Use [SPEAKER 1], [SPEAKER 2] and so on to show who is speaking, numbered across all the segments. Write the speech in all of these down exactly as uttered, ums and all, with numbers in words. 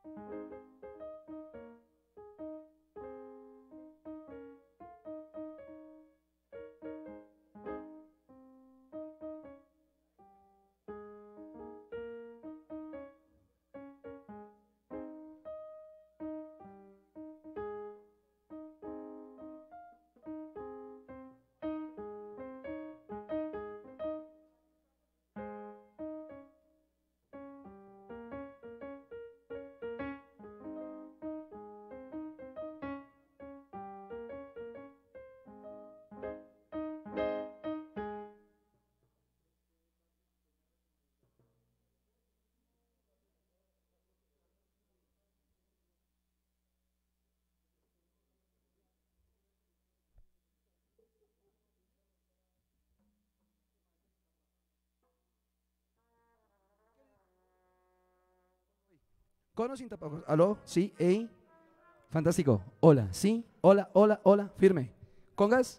[SPEAKER 1] Con o sin tapabocas. ¿Aló? Sí, ey. Fantástico. Hola, sí. Hola, hola, hola. Firme. Congas.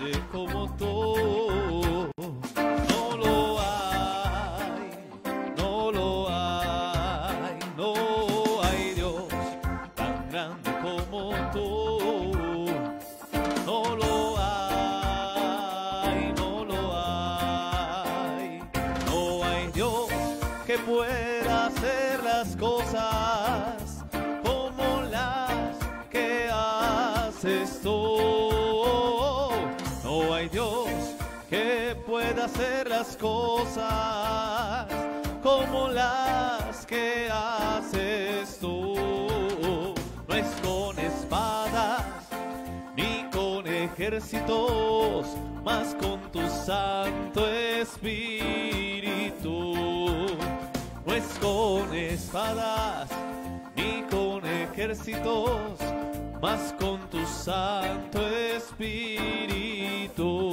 [SPEAKER 2] grande como tú. No lo hay, no lo hay, no hay Dios tan grande como tú. No lo hay, no lo hay, no hay Dios que pueda hacer las cosas como las que haces tú. No hay Dios que pueda hacer las cosas como las que haces tú. No es con espadas ni con ejércitos, mas con tu Santo Espíritu. No es con espadas ni con ejércitos, mas con tu Santo Espíritu.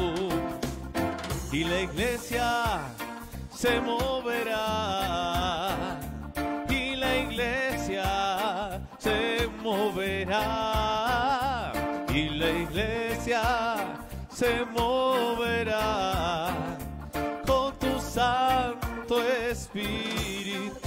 [SPEAKER 2] Y la iglesia se moverá, y la iglesia se moverá, y la iglesia se moverá con tu Santo Espíritu.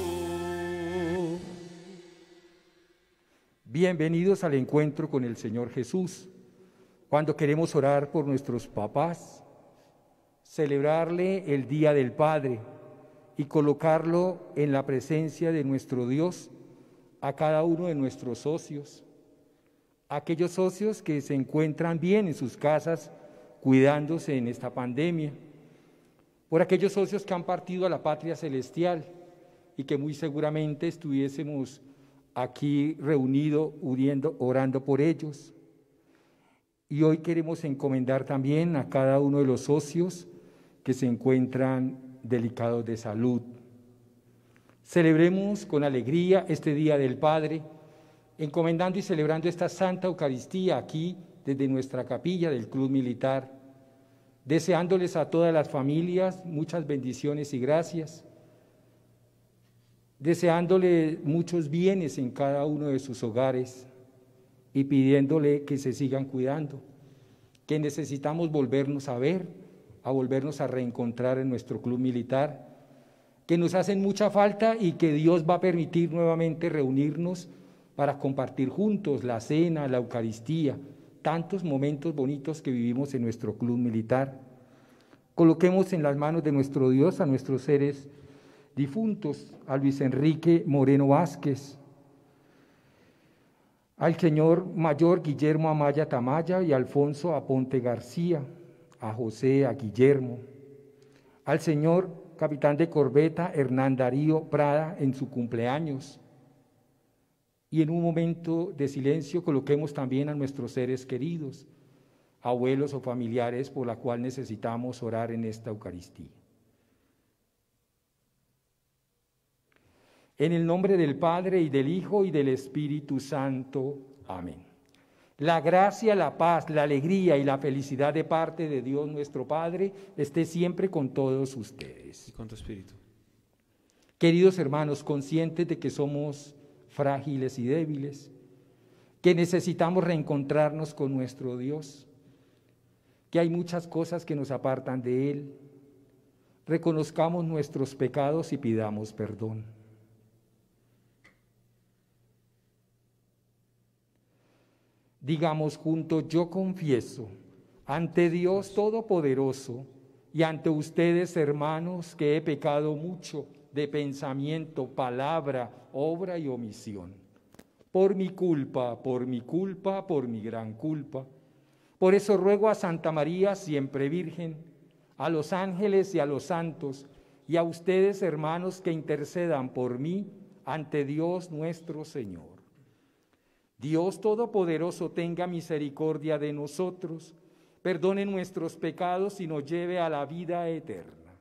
[SPEAKER 3] Bienvenidos al encuentro con el Señor Jesús. Cuando queremos orar por nuestros papás, celebrarle el Día del Padre y colocarlo en la presencia de nuestro Dios a cada uno de nuestros socios, aquellos socios que se encuentran bien en sus casas cuidándose en esta pandemia, por aquellos socios que han partido a la patria celestial y que muy seguramente estuviésemos aquí reunidos orando por ellos. Y hoy queremos encomendar también a cada uno de los socios que se encuentran delicados de salud. Celebremos con alegría este Día del Padre, encomendando y celebrando esta Santa Eucaristía aquí desde nuestra capilla del Club Militar, deseándoles a todas las familias muchas bendiciones y gracias, deseándole muchos bienes en cada uno de sus hogares y pidiéndole que se sigan cuidando, que necesitamos volvernos a ver, a volvernos a reencontrar en nuestro Club Militar, que nos hacen mucha falta y que Dios va a permitir nuevamente reunirnos para compartir juntos la cena, la Eucaristía, tantos momentos bonitos que vivimos en nuestro Club Militar. Coloquemos en las manos de nuestro Dios a nuestros seres difuntos, a Luis Enrique Moreno Vázquez, al señor mayor Guillermo Amaya Tamaya y Alfonso Aponte García, a José, a Guillermo, al señor capitán de corbeta Hernán Darío Prada en su cumpleaños. Y en un momento de silencio coloquemos también a nuestros seres queridos, abuelos o familiares por la cual necesitamos orar en esta Eucaristía. En el nombre del Padre, y del Hijo, y del Espíritu Santo. Amén. La gracia, la paz, la alegría y la felicidad de parte de Dios nuestro Padre esté siempre con todos ustedes.
[SPEAKER 2] Y con tu espíritu.
[SPEAKER 3] Queridos hermanos, conscientes de que somos frágiles y débiles, que necesitamos reencontrarnos con nuestro Dios, que hay muchas cosas que nos apartan de Él, reconozcamos nuestros pecados y pidamos perdón. Digamos juntos: yo confieso ante Dios Todopoderoso y ante ustedes, hermanos, que he pecado mucho de pensamiento, palabra, obra y omisión. Por mi culpa, por mi culpa, por mi gran culpa. Por eso ruego a Santa María, siempre Virgen, a los ángeles y a los santos, y a ustedes, hermanos, que intercedan por mí ante Dios nuestro Señor. Dios Todopoderoso tenga misericordia de nosotros, perdone nuestros pecados y nos lleve a la vida eterna.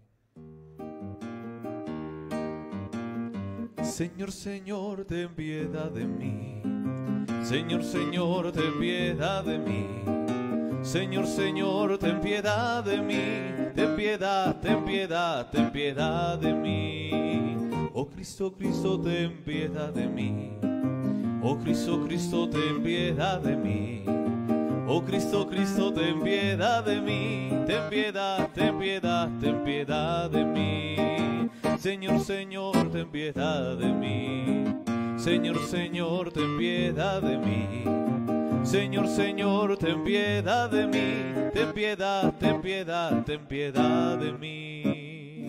[SPEAKER 2] Amén. Señor, Señor, ten piedad de mí. Señor, Señor, ten piedad de mí. Señor, Señor, ten piedad de mí. Ten piedad, ten piedad, ten piedad de mí. Oh Cristo, Cristo, ten piedad de mí. Oh Cristo, Cristo, ten piedad de mí. Oh Cristo, Cristo, ten piedad de mí, ten piedad, ten piedad, ten piedad de mí. Señor, Señor, ten piedad de mí. Señor, Señor, ten piedad de mí. Señor, Señor, ten piedad de mí. Ten piedad, ten piedad, ten piedad de mí.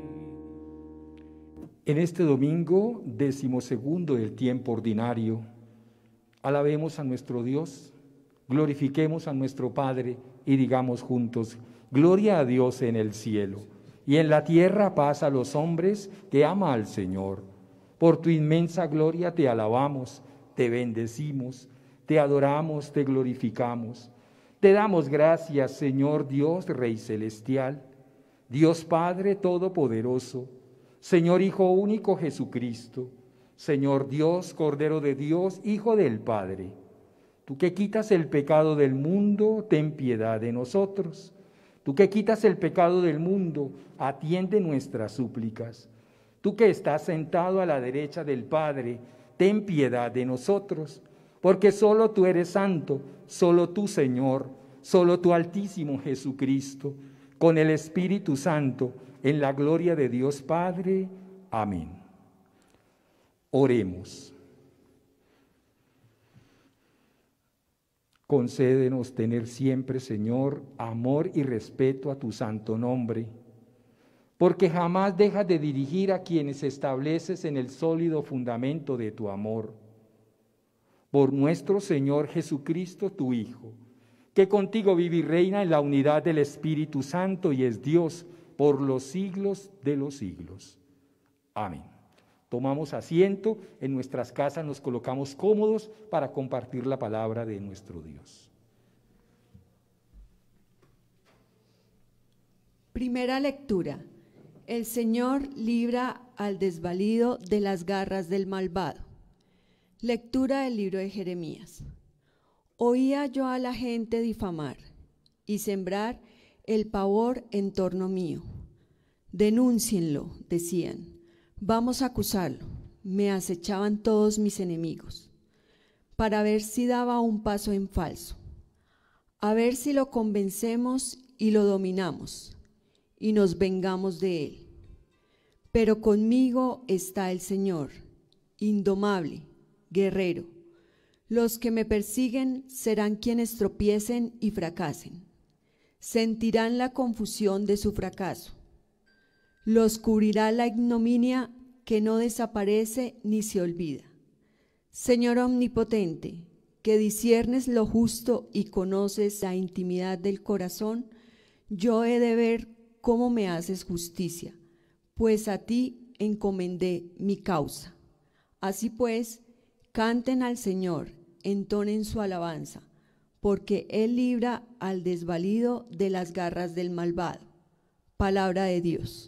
[SPEAKER 3] En este domingo, decimosegundo del tiempo ordinario, alabemos a nuestro Dios, glorifiquemos a nuestro Padre y digamos juntos: gloria a Dios en el cielo, y en la tierra paz a los hombres que ama al Señor. Por tu inmensa gloria te alabamos, te bendecimos, te adoramos, te glorificamos. Te damos gracias, Señor Dios, Rey celestial, Dios Padre todopoderoso, Señor Hijo único Jesucristo, Señor Dios, Cordero de Dios, Hijo del Padre. Tú que quitas el pecado del mundo, ten piedad de nosotros. Tú que quitas el pecado del mundo, atiende nuestras súplicas. Tú que estás sentado a la derecha del Padre, ten piedad de nosotros, porque solo tú eres santo, solo tú, Señor, solo tú, Altísimo Jesucristo, con el Espíritu Santo, en la gloria de Dios Padre. Amén. Oremos. Concédenos tener siempre, Señor, amor y respeto a tu santo nombre, porque jamás dejas de dirigir a quienes estableces en el sólido fundamento de tu amor. Por nuestro Señor Jesucristo, tu Hijo, que contigo vive y reina en la unidad del Espíritu Santo y es Dios por los siglos de los siglos. Amén. Tomamos asiento, en nuestras casas nos colocamos cómodos para compartir la palabra de nuestro Dios.
[SPEAKER 4] Primera lectura. El Señor libra al desvalido de las garras del malvado. Lectura del libro de Jeremías. Oía yo a la gente difamar y sembrar el pavor en torno mío. Denúncienlo, decían. Vamos a acusarlo. Me acechaban todos mis enemigos, para ver si daba un paso en falso, a ver si lo convencemos y lo dominamos, y nos vengamos de él. Pero conmigo está el Señor, indomable, guerrero. Los que me persiguen serán quienes tropiecen y fracasen. Sentirán la confusión de su fracaso. Los cubrirá la ignominia que no desaparece ni se olvida. Señor omnipotente, que disciernes lo justo y conoces la intimidad del corazón, yo he de ver cómo me haces justicia, pues a ti encomendé mi causa. Así pues, canten al Señor, entonen su alabanza, porque Él libra al desvalido de las garras del malvado. Palabra de Dios.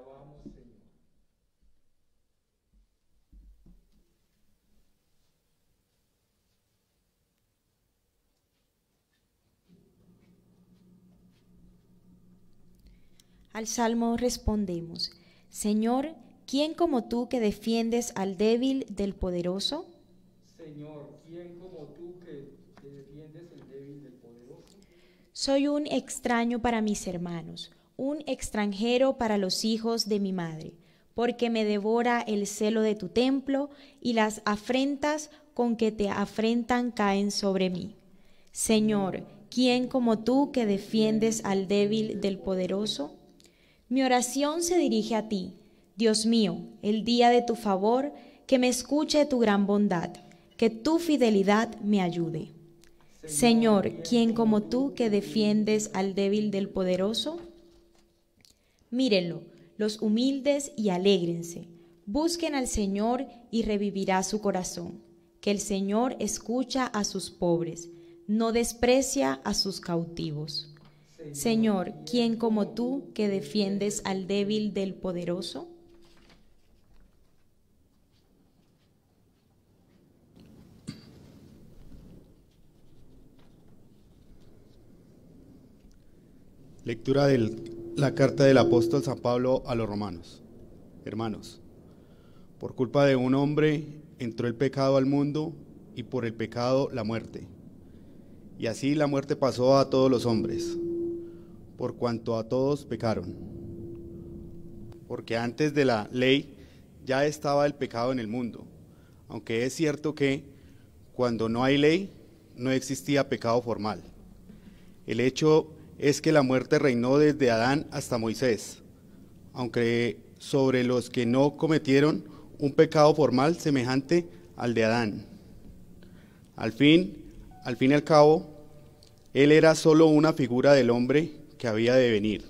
[SPEAKER 5] Al Salmo respondemos: Señor, ¿quién como tú que defiendes al débil del poderoso?
[SPEAKER 3] Señor, ¿quién como tú que defiendes el débil del poderoso?
[SPEAKER 5] Soy un extraño para mis hermanos, un extranjero para los hijos de mi madre, porque me devora el celo de tu templo y las afrentas con que te afrentan caen sobre mí. Señor, ¿quién como tú que defiendes al débil del poderoso? Mi oración se dirige a ti, Dios mío, el día de tu favor, que me escuche tu gran bondad, que tu fidelidad me ayude. Señor, ¿quién como tú que defiendes al débil del poderoso? Mírenlo, los humildes y alégrense. Busquen al Señor y revivirá su corazón, que el Señor escucha a sus pobres, no desprecia a sus cautivos. Señor, ¿quién como tú que defiendes al débil del poderoso?
[SPEAKER 6] Lectura de la carta del apóstol San Pablo a los romanos. Hermanos, por culpa de un hombre entró el pecado al mundo y por el pecado la muerte. y así la muerte pasó a todos los hombres, por cuanto a todos pecaron. Porque antes de la ley ya estaba el pecado en el mundo, aunque es cierto que cuando no hay ley no existía pecado formal. El hecho es que la muerte reinó desde Adán hasta Moisés, aunque sobre los que no cometieron un pecado formal semejante al de Adán. Al fin, al fin y al cabo, él era solo una figura del hombre que había de venir.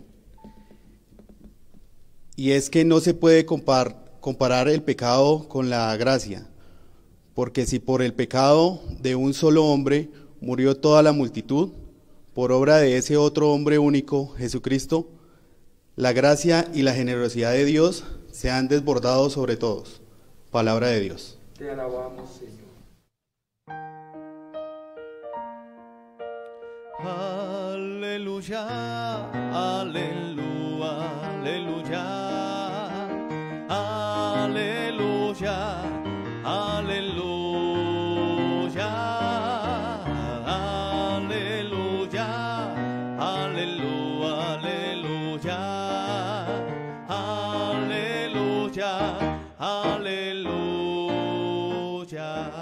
[SPEAKER 6] Y es que no se puede compar, comparar el pecado con la gracia, porque si por el pecado de un solo hombre murió toda la multitud, por obra de ese otro hombre único, Jesucristo, la gracia y la generosidad de Dios se han desbordado sobre todos. Palabra de Dios.
[SPEAKER 3] Te alabamos, Señor.
[SPEAKER 2] Aleluya, aleluya, aleluya, aleluya, aleluya, aleluya, aleluya, aleluya, aleluya.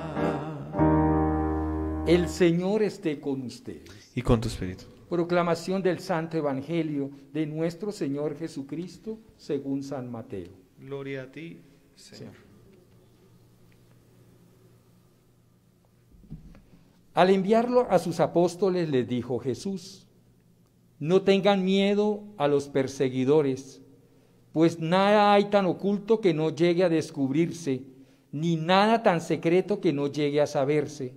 [SPEAKER 3] El Señor esté con ustedes.
[SPEAKER 2] Y con tu espíritu.
[SPEAKER 3] Proclamación del Santo Evangelio de nuestro Señor Jesucristo según San Mateo.
[SPEAKER 2] Gloria a ti, Señor.
[SPEAKER 3] Al enviarlo a sus apóstoles les dijo Jesús: no tengan miedo a los perseguidores, pues nada hay tan oculto que no llegue a descubrirse, ni nada tan secreto que no llegue a saberse.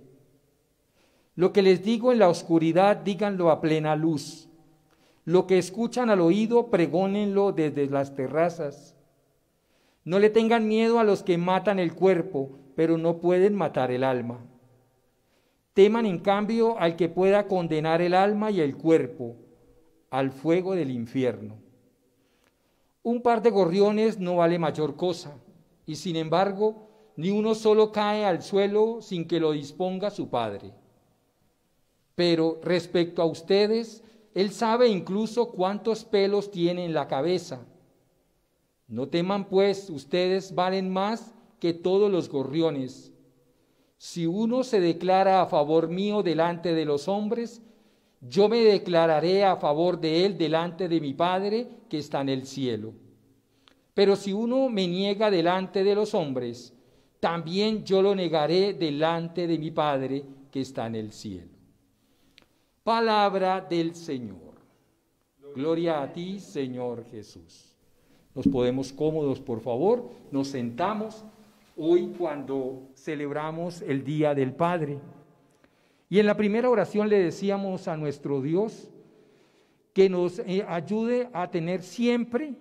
[SPEAKER 3] Lo que les digo en la oscuridad, díganlo a plena luz. Lo que escuchan al oído, pregónenlo desde las terrazas. No le tengan miedo a los que matan el cuerpo, pero no pueden matar el alma. Teman en cambio al que pueda condenar el alma y el cuerpo al fuego del infierno. Un par de gorriones no vale mayor cosa, y sin embargo, ni uno solo cae al suelo sin que lo disponga su Padre. Pero respecto a ustedes, Él sabe incluso cuántos pelos tiene en la cabeza. No teman pues, ustedes valen más que todos los gorriones. Si uno se declara a favor mío delante de los hombres, yo me declararé a favor de él delante de mi Padre que está en el cielo. Pero si uno me niega delante de los hombres, también yo lo negaré delante de mi Padre que está en el cielo. Palabra del Señor. Gloria a ti, Señor Jesús. Nos podemos cómodos, por favor, nos sentamos hoy cuando celebramos el Día del Padre. Y en la primera oración le decíamos a nuestro Dios que nos ayude a tener siempre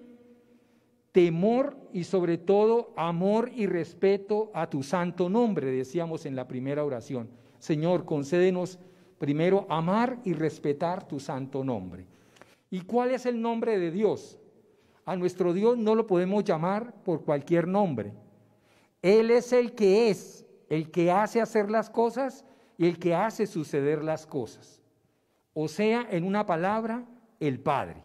[SPEAKER 3] temor y sobre todo amor y respeto a tu santo nombre, decíamos en la primera oración. Señor, concédenos primero amar y respetar tu santo nombre. ¿Y cuál es el nombre de Dios? A nuestro Dios no lo podemos llamar por cualquier nombre. Él es el que es, el que hace hacer las cosas y el que hace suceder las cosas. O sea, en una palabra, el Padre.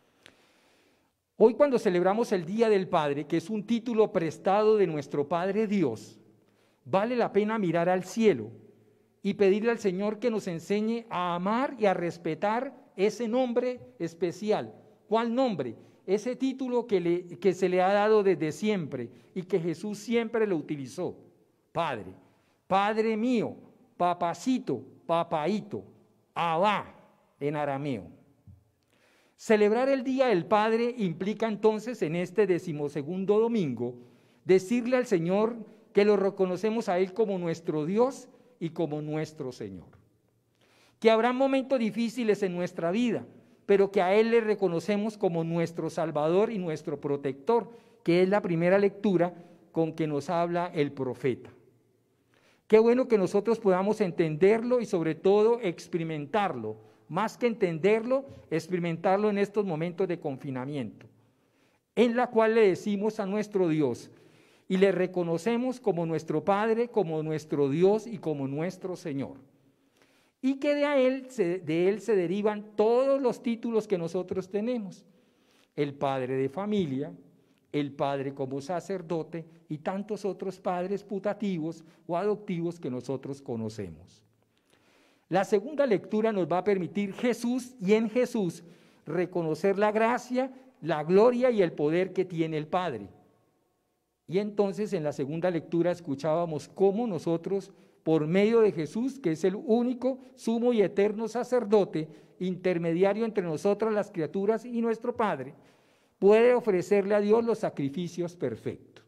[SPEAKER 3] Hoy cuando celebramos el Día del Padre, que es un título prestado de nuestro Padre Dios, vale la pena mirar al cielo y pedirle al Señor que nos enseñe a amar y a respetar ese nombre especial. ¿Cuál nombre? Ese título que, le, que se le ha dado desde siempre y que Jesús siempre lo utilizó. Padre, Padre mío, papacito, papaíto, Abba en arameo. Celebrar el Día del Padre implica entonces en este decimosegundo domingo decirle al Señor que lo reconocemos a Él como nuestro Dios y como nuestro Señor. Que habrá momentos difíciles en nuestra vida, pero que a Él le reconocemos como nuestro Salvador y nuestro protector, que es la primera lectura con que nos habla el profeta. Qué bueno que nosotros podamos entenderlo y sobre todo experimentarlo, más que entenderlo, experimentarlo en estos momentos de confinamiento, en la cual le decimos a nuestro Dios y le reconocemos como nuestro Padre, como nuestro Dios y como nuestro Señor. y que de él, se, de él se derivan todos los títulos que nosotros tenemos. El padre de familia, el padre como sacerdote y tantos otros padres putativos o adoptivos que nosotros conocemos. La segunda lectura nos va a permitir Jesús y en Jesús reconocer la gracia, la gloria y el poder que tiene el Padre. Y entonces en la segunda lectura escuchábamos cómo nosotros, por medio de Jesús, que es el único, sumo y eterno sacerdote, intermediario entre nosotras las criaturas y nuestro Padre, puede ofrecerle a Dios los sacrificios perfectos.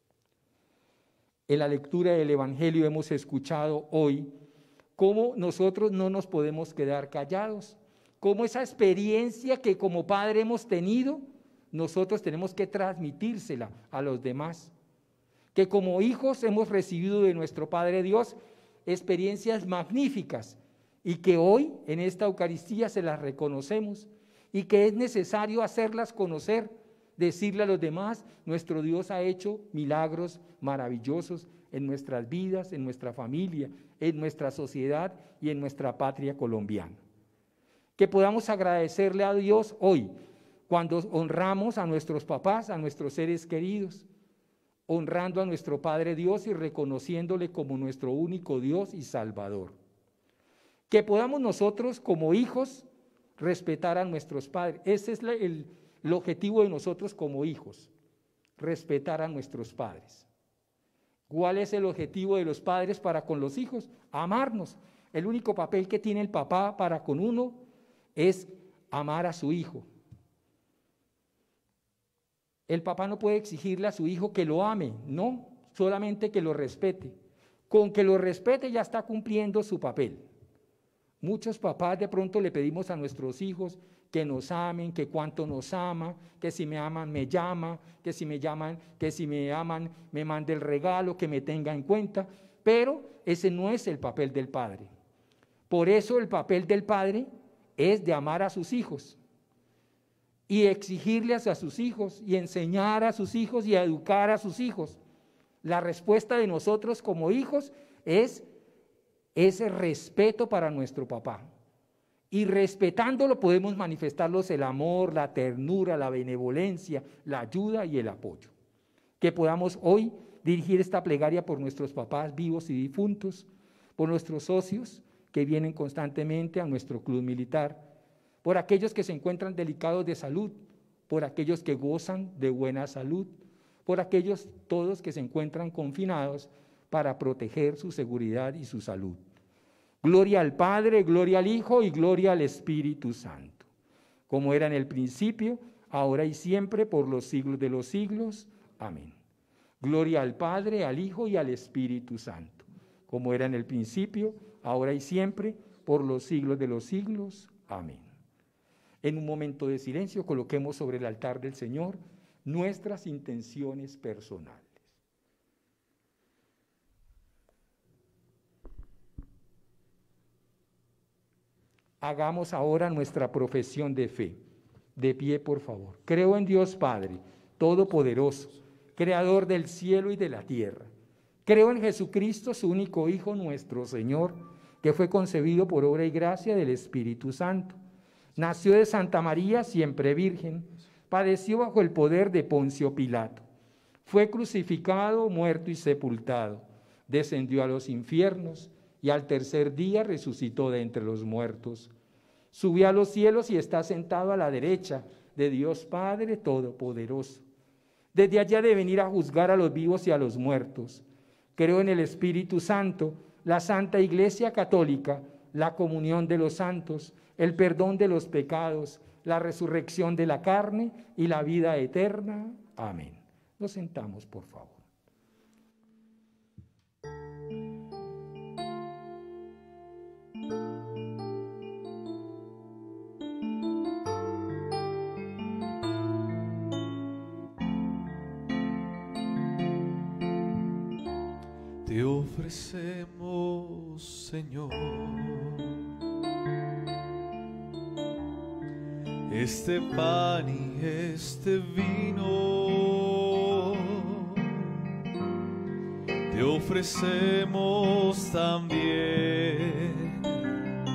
[SPEAKER 3] En la lectura del Evangelio hemos escuchado hoy cómo nosotros no nos podemos quedar callados, cómo esa experiencia que como padre hemos tenido, nosotros tenemos que transmitírsela a los demás. Que como hijos hemos recibido de nuestro Padre Dios experiencias magníficas y que hoy en esta Eucaristía se las reconocemos y que es necesario hacerlas conocer, decirle a los demás, nuestro Dios ha hecho milagros maravillosos en nuestras vidas, en nuestra familia, en nuestra sociedad y en nuestra patria colombiana. Que podamos agradecerle a Dios hoy, cuando honramos a nuestros papás, a nuestros seres queridos, honrando a nuestro Padre Dios y reconociéndole como nuestro único Dios y Salvador. Que podamos nosotros como hijos respetar a nuestros padres. Ese es la, el, el objetivo de nosotros como hijos, respetar a nuestros padres. ¿Cuál es el objetivo de los padres para con los hijos? Amarnos. El único papel que tiene el papá para con uno es amar a su hijo. El papá no puede exigirle a su hijo que lo ame, no, solamente que lo respete. Con que lo respete ya está cumpliendo su papel. Muchos papás de pronto le pedimos a nuestros hijos que nos amen, que cuánto nos ama, que si me aman me llama, que si me llaman, que si me aman me mande el regalo, que me tenga en cuenta, pero ese no es el papel del padre. Por eso el papel del padre es de amar a sus hijos y exigirles a sus hijos y enseñar a sus hijos y educar a sus hijos. La respuesta de nosotros como hijos es ese respeto para nuestro papá. Y respetándolo podemos manifestarlos el amor, la ternura, la benevolencia, la ayuda y el apoyo. Que podamos hoy dirigir esta plegaria por nuestros papás vivos y difuntos, por nuestros socios que vienen constantemente a nuestro club militar, por aquellos que se encuentran delicados de salud, por aquellos que gozan de buena salud, por aquellos todos que se encuentran confinados para proteger su seguridad y su salud. Gloria al Padre, gloria al Hijo y gloria al Espíritu Santo, como era en el principio, ahora y siempre, por los siglos de los siglos. Amén. Gloria al Padre, al Hijo y al Espíritu Santo, como era en el principio, ahora y siempre, por los siglos de los siglos. Amén. En un momento de silencio, coloquemos sobre el altar del Señor nuestras intenciones personales. Hagamos ahora nuestra profesión de fe. De pie, por favor. Creo en Dios Padre, Todopoderoso, Creador del cielo y de la tierra. Creo en Jesucristo, su único Hijo, nuestro Señor, que fue concebido por obra y gracia del Espíritu Santo. Nació de Santa María, siempre virgen. Padeció bajo el poder de Poncio Pilato. Fue crucificado, muerto y sepultado. Descendió a los infiernos y al tercer día resucitó de entre los muertos. Subió a los cielos y está sentado a la derecha de Dios Padre Todopoderoso. Desde allá de venir a juzgar a los vivos y a los muertos. Creo en el Espíritu Santo, la Santa Iglesia Católica, la comunión de los santos, el perdón de los pecados, la resurrección de la carne y la vida eterna. Amén. Nos sentamos, por favor.
[SPEAKER 2] Te ofrecemos, Señor, este pan y este vino. Te ofrecemos también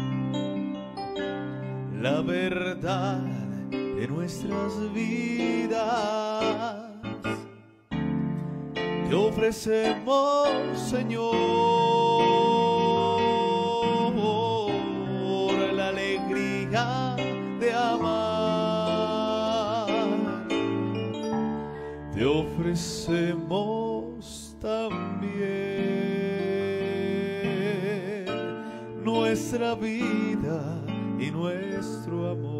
[SPEAKER 2] la verdad de nuestras vidas. Te ofrecemos, Señor, la alegría de amar. Te ofrecemos también nuestra vida y nuestro amor.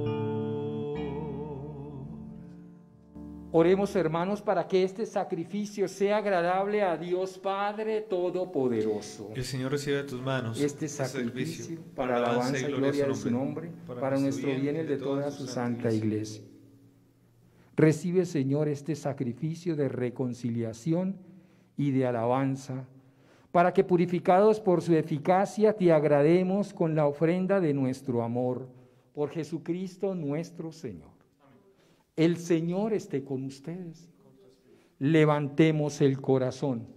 [SPEAKER 3] Oremos, hermanos, para que este sacrificio sea agradable a Dios Padre Todopoderoso.
[SPEAKER 2] El Señor recibe de tus manos
[SPEAKER 3] Este sacrificio para alabanza y gloria de su nombre, para nuestro bien y el de toda su santa iglesia. Recibe, Señor, este sacrificio de reconciliación y de alabanza, para que purificados por su eficacia te agrademos con la ofrenda de nuestro amor, por Jesucristo nuestro Señor. El Señor esté con ustedes. Levantemos el corazón.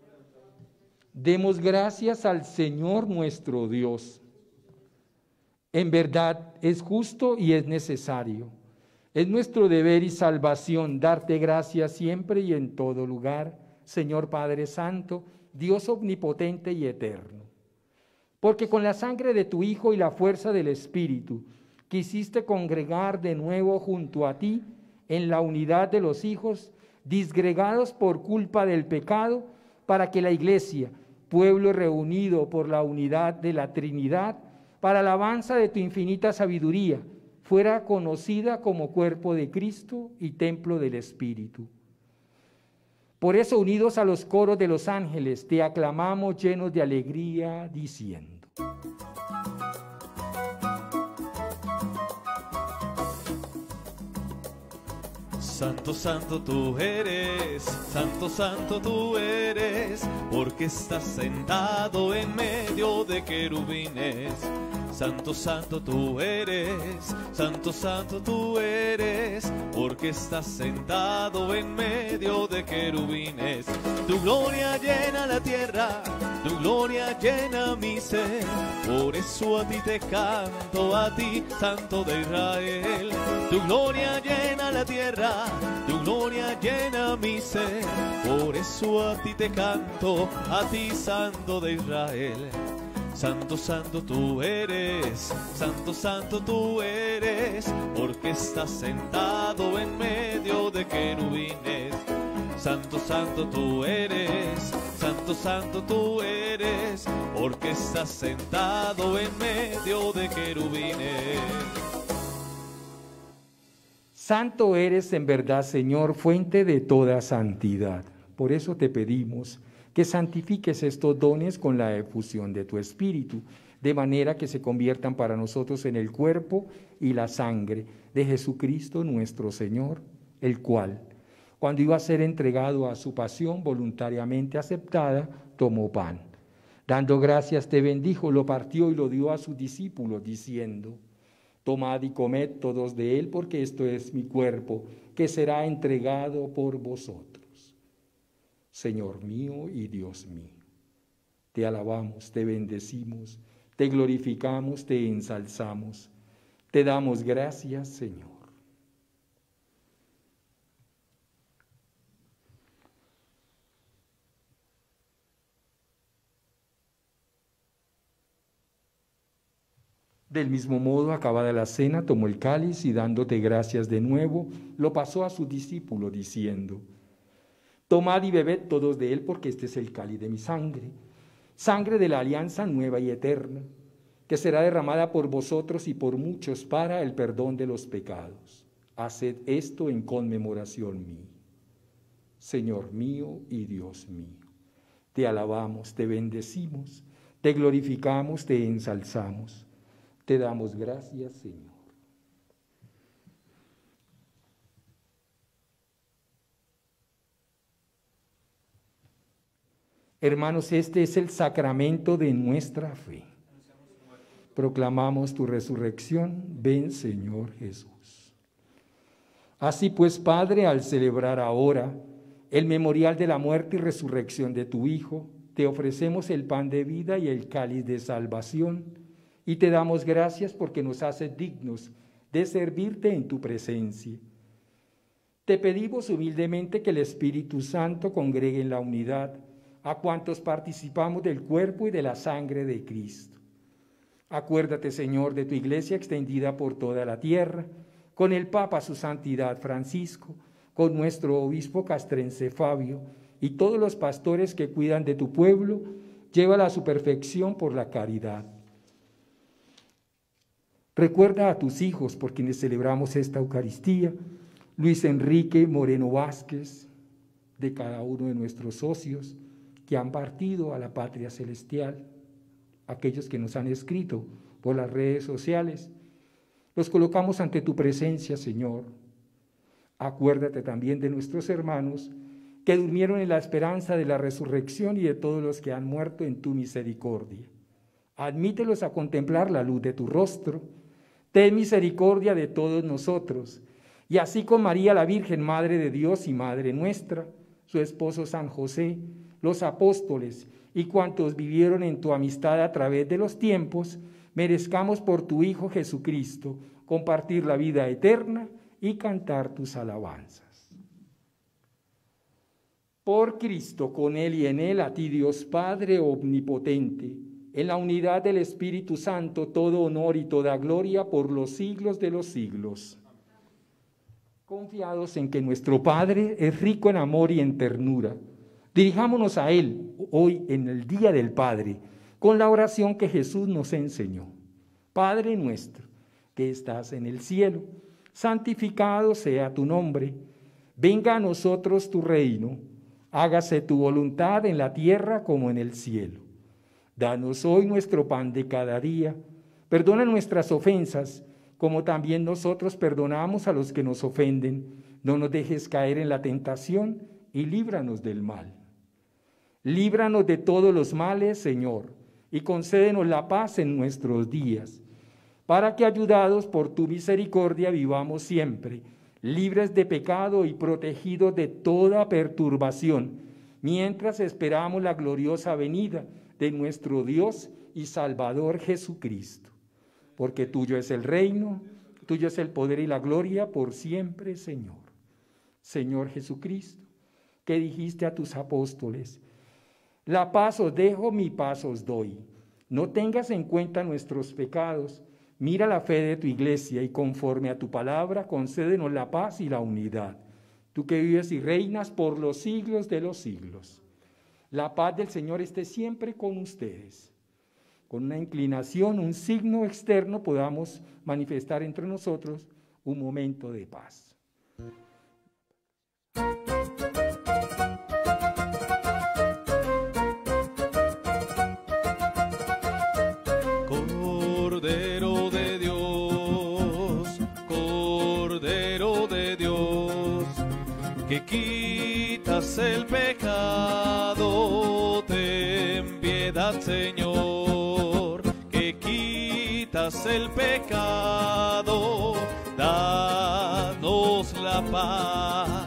[SPEAKER 3] Demos gracias al Señor nuestro Dios. En verdad es justo y es necesario. Es nuestro deber y salvación darte gracias siempre y en todo lugar, Señor Padre Santo, Dios omnipotente y eterno. Porque con la sangre de tu Hijo y la fuerza del Espíritu, quisiste congregar de nuevo junto a ti en la unidad de los hijos, disgregados por culpa del pecado, para que la Iglesia, pueblo reunido por la unidad de la Trinidad, para alabanza de tu infinita sabiduría, fuera conocida como cuerpo de Cristo y templo del Espíritu. Por eso, unidos a los coros de los ángeles, te aclamamos llenos de alegría, diciendo:
[SPEAKER 2] Santo, santo tú eres, santo, santo tú eres, porque estás sentado en medio de querubines. Santo, santo tú eres, santo, santo tú eres, porque estás sentado en medio de querubines. Tu gloria llena la tierra, tu gloria llena mi ser, por eso a ti te canto, a ti, Santo de Israel. Tu gloria llena la tierra, tu gloria llena mi ser, por eso a ti te canto, a ti, Santo de Israel. Santo, santo tú eres, santo, santo tú eres, porque estás sentado en medio de querubines. Santo, santo tú eres, santo, santo tú eres, porque estás sentado en medio de querubines.
[SPEAKER 3] Santo eres en verdad, Señor, fuente de toda santidad. Por eso te pedimos que santifiques estos dones con la efusión de tu Espíritu, de manera que se conviertan para nosotros en el cuerpo y la sangre de Jesucristo nuestro Señor, el cual, cuando iba a ser entregado a su pasión voluntariamente aceptada, tomó pan. Dando gracias te bendijo, lo partió y lo dio a sus discípulos, diciendo: Tomad y comed todos de él, porque esto es mi cuerpo, que será entregado por vosotros. Señor mío y Dios mío, te alabamos, te bendecimos, te glorificamos, te ensalzamos, te damos gracias, Señor. Del mismo modo, acabada la cena, tomó el cáliz y dándote gracias de nuevo, lo pasó a sus discípulos, diciendo: Tomad y bebed todos de él, porque este es el cáliz de mi sangre, sangre de la alianza nueva y eterna, que será derramada por vosotros y por muchos para el perdón de los pecados. Haced esto en conmemoración mía. Señor mío y Dios mío, te alabamos, te bendecimos, te glorificamos, te ensalzamos, te damos gracias, Señor. Hermanos, este es el sacramento de nuestra fe. Proclamamos tu resurrección. Ven, Señor Jesús. Así pues, Padre, al celebrar ahora el memorial de la muerte y resurrección de tu Hijo, te ofrecemos el pan de vida y el cáliz de salvación, y te damos gracias porque nos haces dignos de servirte en tu presencia. Te pedimos humildemente que el Espíritu Santo congregue en la unidad a cuantos participamos del cuerpo y de la sangre de Cristo. Acuérdate, Señor, de tu iglesia extendida por toda la tierra, con el Papa su Santidad Francisco, con nuestro obispo castrense Fabio y todos los pastores que cuidan de tu pueblo, llévala a su perfección por la caridad. Recuerda a tus hijos por quienes celebramos esta Eucaristía, Luis Enrique Moreno Vázquez, de cada uno de nuestros socios que han partido a la patria celestial, aquellos que nos han escrito por las redes sociales, los colocamos ante tu presencia, Señor. Acuérdate también de nuestros hermanos que durmieron en la esperanza de la resurrección y de todos los que han muerto en tu misericordia. Admítelos a contemplar la luz de tu rostro. Ten misericordia de todos nosotros, y así con María la Virgen, Madre de Dios y Madre nuestra, su esposo San José, los apóstoles y cuantos vivieron en tu amistad a través de los tiempos, merezcamos por tu Hijo Jesucristo compartir la vida eterna y cantar tus alabanzas. Por Cristo, con Él y en Él, a ti Dios Padre omnipotente, en la unidad del Espíritu Santo, todo honor y toda gloria por los siglos de los siglos. Confiados en que nuestro Padre es rico en amor y en ternura, dirijámonos a Él hoy en el Día del Padre, con la oración que Jesús nos enseñó. Padre nuestro, que estás en el cielo, santificado sea tu nombre. Venga a nosotros tu reino. Hágase tu voluntad en la tierra como en el cielo. Danos hoy nuestro pan de cada día. Perdona nuestras ofensas, como también nosotros perdonamos a los que nos ofenden. No nos dejes caer en la tentación y líbranos del mal. Líbranos de todos los males, Señor, y concédenos la paz en nuestros días, para que, ayudados por tu misericordia, vivamos siempre, libres de pecado y protegidos de toda perturbación, mientras esperamos la gloriosa venida de nuestro Dios y Salvador Jesucristo. Porque tuyo es el reino, tuyo es el poder y la gloria por siempre, Señor. Señor Jesucristo, que dijiste a tus apóstoles: la paz os dejo, mi paz os doy. No tengas en cuenta nuestros pecados, mira la fe de tu iglesia y conforme a tu palabra concédenos la paz y la unidad. Tú que vives y reinas por los siglos de los siglos. La paz del Señor esté siempre con ustedes. Con una inclinación, un signo externo, podamos manifestar entre nosotros un momento de paz.
[SPEAKER 2] Cordero de Dios, Cordero de Dios, que quitas el pecado, ten piedad, Señor, que quitas el pecado, danos la paz.